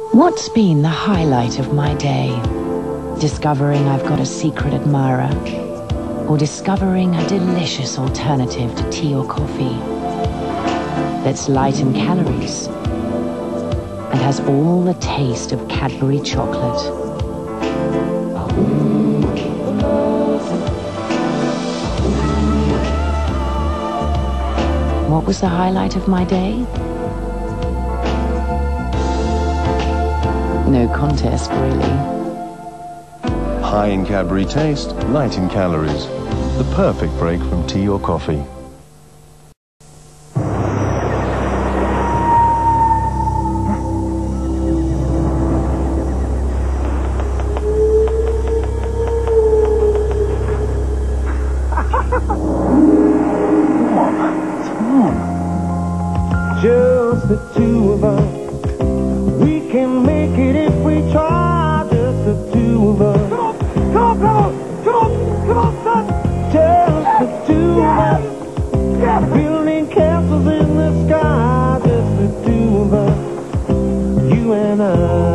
What's been the highlight of my day? Discovering I've got a secret admirer, or discovering a delicious alternative to tea or coffee that's light in calories and has all the taste of Cadbury chocolate. What was the highlight of my day? No contest, really. High in Cadbury taste, light in calories. The perfect break from tea or coffee. Just the two of us. We can make it if we try. Just the two of us. Come on, son. Just the two of us. Building castles in the sky. Just the two of us. You and I.